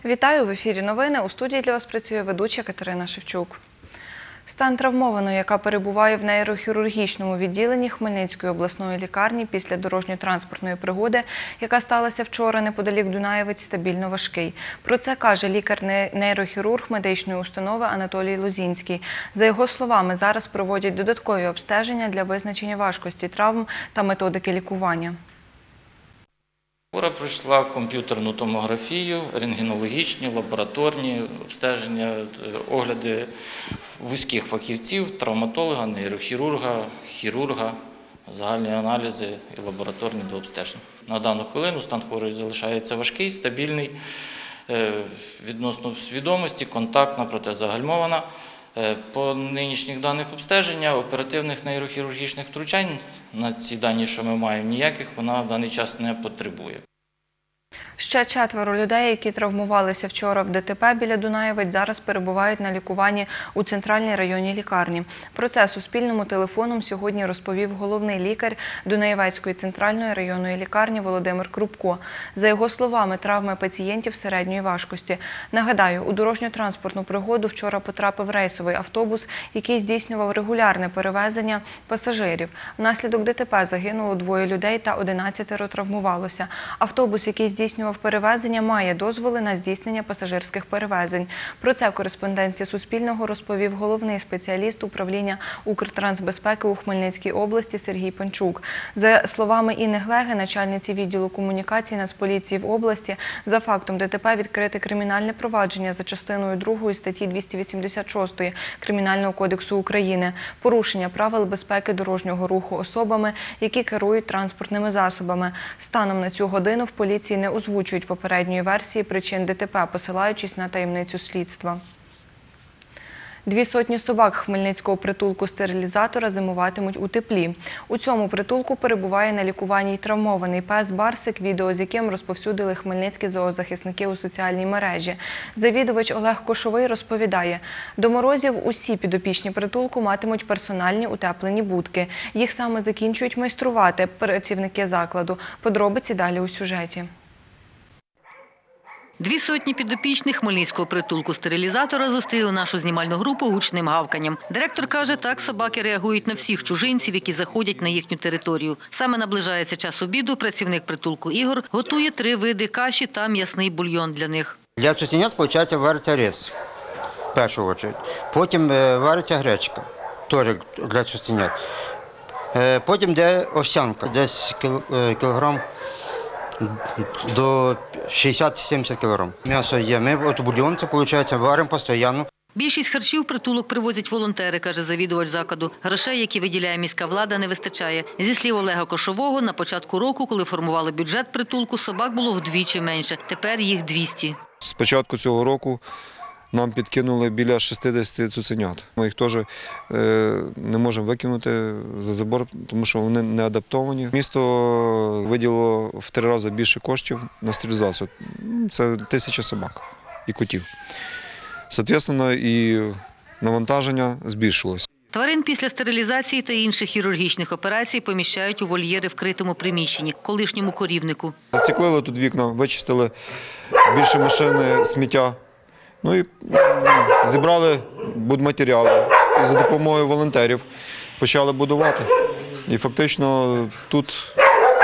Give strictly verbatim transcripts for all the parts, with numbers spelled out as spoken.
Вітаю! В ефірі новини. У студії для вас працює ведуча Катерина Шевчук. Стан травмованої, яка перебуває в нейрохірургічному відділенні Хмельницької обласної лікарні після дорожньо-транспортної пригоди, яка сталася вчора неподалік Дунаєвець, стабільно важкий. Про це каже лікар-нейрохірург медичної установи Анатолій Лозінський. За його словами, зараз проводять додаткові обстеження для визначення важкості травм та методики лікування. Хвора пройшла комп'ютерну томографію, рентгенологічні, лабораторні обстеження, огляди вузьких фахівців, травматолога, нейрохірурга, хірурга, загальні аналізи і лабораторні до обстеження. На дану хвилину стан хворої залишається важкий, стабільний, відносно свідомості, контактна, проте загальмована. По нинішніх даних обстеження, оперативних нейрохірургічних втручань, на ці дані, що ми маємо, ніяких вона в даний час не потребує. Ще четверо людей, які травмувалися вчора в ДТП біля Дунаєвець, зараз перебувають на лікуванні у центральній районній лікарні. Про це Суспільному телефоном сьогодні розповів головний лікар Дунаєвецької центральної районної лікарні Володимир Крупко. За його словами, травми пацієнтів середньої важкості. Нагадаю, у дорожньо-транспортну пригоду вчора потрапив рейсовий автобус, який здійснював регулярне перевезення пасажирів. Внаслідок ДТП загинуло двоє людей та одинадцятеро травмувалося. Автобус, який здійснював перевезення, має дозволи на здійснення пасажирських перевезень. Про це кореспонденції Суспільного розповів головний спеціаліст управління Укртрансбезпеки у Хмельницькій області Сергій Панчук. За словами Інни Глеги, начальниці відділу комунікацій Нацполіції в області, за фактом ДТП відкрите кримінальне провадження за частиною другої статті двісті вісімдесят шостої Кримінального кодексу України – порушення правил безпеки дорожнього руху особами, які керують транспортними засобами. Станом на цю годину в поліції не озвучують попередньої версії причин ДТП, посилаючись на таємницю слідства. Дві сотні собак хмельницького притулку-стерилізатора зимуватимуть у теплі. У цьому притулку перебуває на лікуванні й травмований пес Барсик, відео з яким розповсюдили хмельницькі зоозахисники у соціальній мережі. Завідувач Олег Кошовий розповідає, до морозів усі підопічні притулку матимуть персональні утеплені будки. Їх саме закінчують майструвати працівники закладу. Подробиці далі у сюжеті. Дві сотні підопічних хмельницького притулку-стерилізатора зустріли нашу знімальну групу гучним гавканням. Директор каже, так собаки реагують на всіх чужинців, які заходять на їхню територію. Саме наближається час обіду, працівник притулку Ігор готує три види каші та м'ясний бульйон для них. Для цуценят, виходить, вариться рис, в першу чергу. Потім вариться гречка, теж для цуценят. Потім йде овсянка, десь кілограм до шістдесят-сімдесят кілограм. М'ясо є. Ми от бульйон, це, виходить, варимо постійно. Більшість харчів притулок привозять волонтери, каже завідувач закладу. Грошей, які виділяє міська влада, не вистачає. Зі слів Олега Кошового, на початку року, коли формували бюджет притулку, собак було вдвічі менше. Тепер їх двісті. З початку цього року нам підкинули біля шістдесят цуценят. Ми їх теж не можемо викинути за забор, тому що вони не адаптовані. Місто виділило в три рази більше коштів на стерилізацію. Це тисяча собак і котів. Відповідно, і навантаження збільшилось. Тварин після стерилізації та інших хірургічних операцій поміщають у вольєри в критому приміщенні, колишньому корівнику. Застеклили тут вікна, вичистили більше машини, сміття. Ну і зібрали будматеріали і за допомогою волонтерів почали будувати. І фактично тут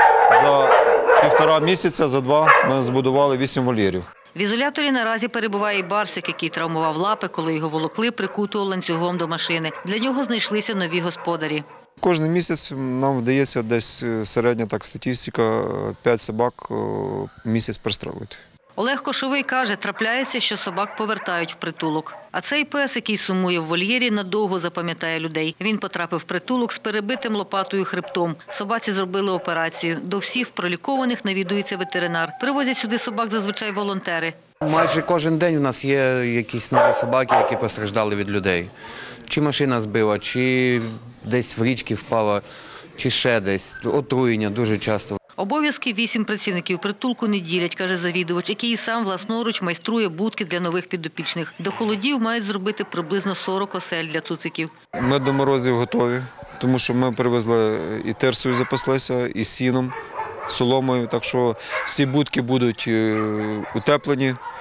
за півтора місяця, за два ми збудували вісім вольєрів. В ізоляторі наразі перебуває і Барсик, який травмував лапи, коли його волокли прикутого ланцюгом до машини. Для нього знайшлися нові господарі. Кожен місяць нам вдається десь середня так статистика, п'ять собак місяць пристрелюють. Олег Кошовий каже, трапляється, що собак повертають в притулок. А цей пес, який сумує в вольєрі, надовго запам'ятає людей. Він потрапив в притулок з перебитим лопатою хребтом. Собаці зробили операцію. До всіх пролікованих навідується ветеринар. Привозять сюди собак зазвичай волонтери. Майже кожен день у нас є якісь нові собаки, які постраждали від людей. Чи машина збила, чи десь в річки впала, чи ще десь. Отруєння дуже часто. Обов'язки вісім працівників притулку не ділять, каже завідувач, який і сам власноруч майструє будки для нових підопічних. До холодів мають зробити приблизно сорок осель для цуциків. Ми до морозів готові, тому що ми привезли і терсою запаслися, і сіном, соломою. Так що всі будки будуть утеплені,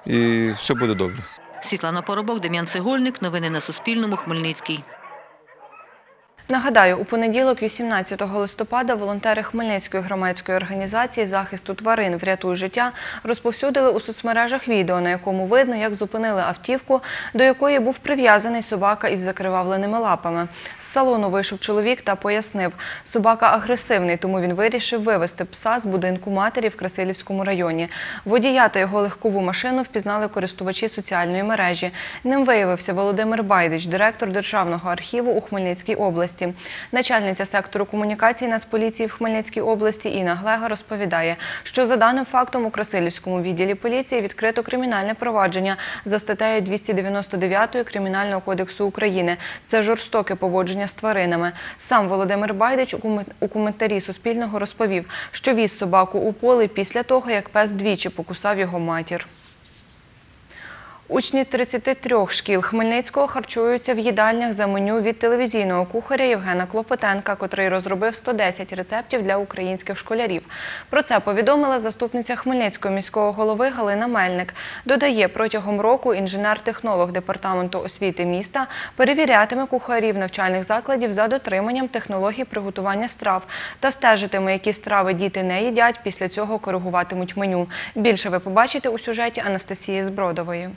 і все буде добре. Світлана Поробок, Дем'ян Цегольник. Новини на Суспільному. Хмельницький. Нагадаю, у понеділок, вісімнадцятого листопада, волонтери Хмельницької громадської організації захисту тварин «Врятуй життя» розповсюдили у соцмережах відео, на якому видно, як зупинили автівку, до якої був прив'язаний собака із закривавленими лапами. З салону вийшов чоловік та пояснив, собака агресивний, тому він вирішив вивезти пса з будинку матері в Красилівському районі. Водія та його легкову машину впізнали користувачі соціальної мережі. Ним виявився Володимир Байдич, директор Державного архіву у Хмельницькій області. Начальниця сектору комунікацій Нацполіції в Хмельницькій області Інна Глега розповідає, що за даним фактом у Красилівському відділі поліції відкрито кримінальне провадження за статтею двісті дев'яносто дев'ять Кримінального кодексу України. Це жорстоке поводження з тваринами. Сам Володимир Байдич у коментарі Суспільного розповів, що віз собаку у поле після того, як пес двічі покусав його матір. Учні тридцяти трьох шкіл Хмельницького харчуються в їдальнях за меню від телевізійного кухаря Євгена Клопотенка, котрий розробив сто десять рецептів для українських школярів. Про це повідомила заступниця Хмельницького міського голови Галина Мельник. Додає, протягом року інженер-технолог департаменту освіти міста перевірятиме кухарів навчальних закладів за дотриманням технологій приготування страв та стежитиме, які страви діти не їдять, після цього коригуватимуть меню. Більше ви побачите у сюжеті Анастасії Збродової.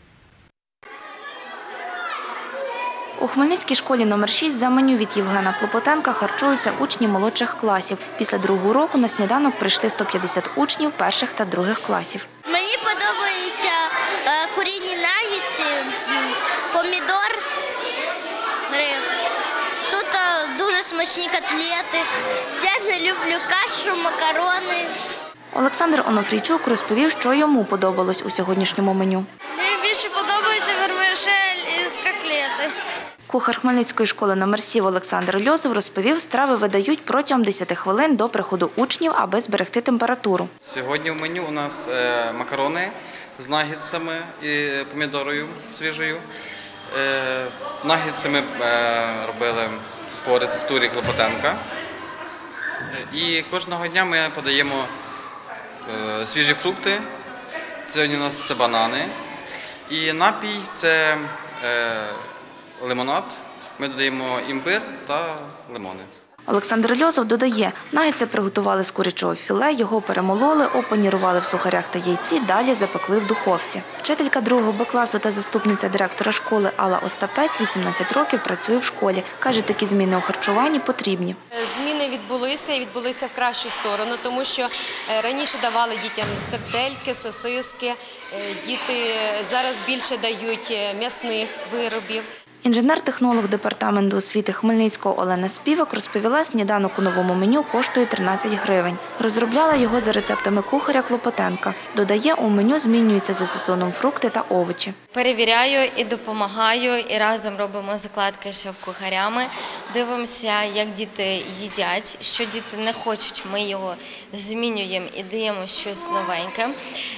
У Хмельницькій школі номер шість за меню від Євгена Клопотенка харчуються учні молодших класів. Після другого року на сніданок прийшли сто п'ятдесят учнів перших та других класів. Мені подобаються курінні наггетси, помідор, риб. Тут дуже смачні котлети. Я не люблю кашу, макарони. Олександр Онофрійчук розповів, що йому подобалось у сьогоднішньому меню. Мені більше подобається вермишель із котлети. Кухар Хмельницької школи номер сім Олександр Льосов розповів, страви видають протягом десяти хвилин до приходу учнів, аби зберегти температуру. Сьогодні в меню у нас макарони з наггетсами і помідорою свіжою. Наггетси ми робили по рецептурі Клопотенка. І кожного дня ми подаємо свіжі фрукти. Сьогодні у нас це банани. І напій – це лимонад. Ми додаємо імбир та лимони. Олександр Льосов додає, наггетси приготували з курячого філе, його перемололи, опанірували в сухарях та яйці, далі запекли в духовці. Вчителька другого Б класу та заступниця директора школи Алла Остапець вісімнадцять років працює в школі. Каже, такі зміни у харчуванні потрібні. Зміни відбулися і відбулися в кращу сторону, тому що раніше давали дітям сардельки, сосиски, діти зараз більше дають м'ясних виробів. Інженер-технолог департаменту освіти Хмельницького Олена Співак розповіла, сніданок у новому меню коштує тринадцять гривень. Розробляла його за рецептами кухаря Клопотенка. Додає, у меню змінюються за сезоном фрукти та овочі. Перевіряю і допомагаю, і разом робимо закладки шеф-кухарями. Дивимося, як діти їдять, що діти не хочуть, ми його змінюємо і даємо щось новеньке.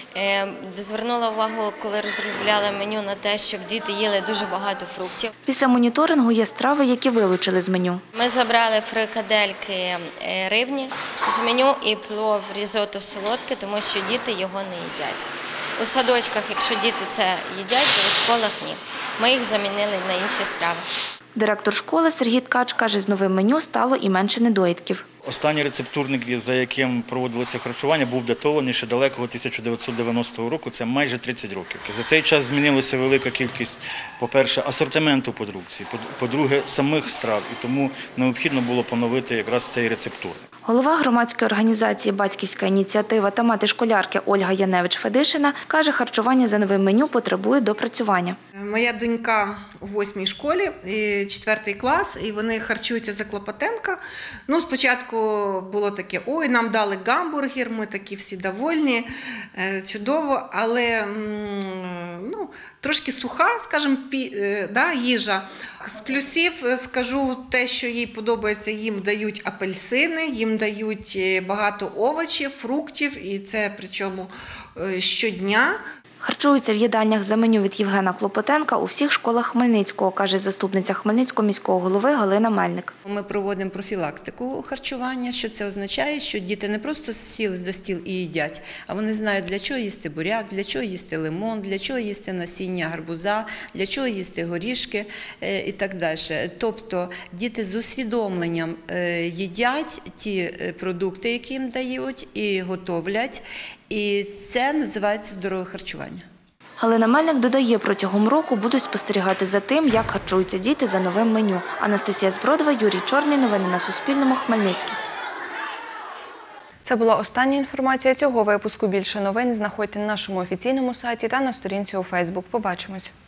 Звернула увагу, коли розробляла меню, на те, щоб діти їли дуже багато фруктів. Після моніторингу є страви, які вилучили з меню. Ми забрали фрикадельки рибні з меню і плов різото солодке, тому що діти його не їдять. У садочках, якщо діти це їдять, то у школах ні. Ми їх замінили на інші страви. Директор школи Сергій Ткач каже, з новим меню стало і менше недоїдків. Останній рецептурник, за яким проводилося харчування, був датований ще далекого тисяча дев'ятсот дев'яностого року, це майже тридцять років. За цей час змінилася велика кількість, по-перше, асортименту продукції, по-друге, самих страв, і тому необхідно було поновити якраз цей рецептурник. Голова громадської організації «Батьківська ініціатива» та мати школярки Ольга Яневич-Федишина каже, харчування за новим меню потребує допрацювання. Моя донька у восьмій школі, четвертий клас, і вони харчуються за Клопотенка. Ну, спочатку було таке, ой, нам дали гамбургер, ми такі всі довольні, чудово, але ну, трошки суха, скажімо, да, їжа. З плюсів скажу те, що їй подобається, їм дають апельсини, їм дають багато овочів, фруктів, і це причому щодня. Харчуються в їдальнях за меню від Євгена Клопотенка у всіх школах Хмельницького, каже заступниця Хмельницького міського голови Галина Мельник. Ми проводимо профілактику харчування, що це означає, що діти не просто сіли за стіл і їдять, а вони знають, для чого їсти буряк, для чого їсти лимон, для чого їсти насіння гарбуза, для чого їсти горішки і так далі. Тобто діти з усвідомленням їдять ті продукти, які їм дають, і готовлять, і це називається здорове харчування. Галина Мельник додає, протягом року будуть спостерігати за тим, як харчуються діти за новим меню. Анастасія Збродова, Юрій Чорний. Новини на Суспільному. Хмельницький. Це була остання інформація цього випуску. Більше новин знаходьте на нашому офіційному сайті та на сторінці у Фейсбук. Побачимось.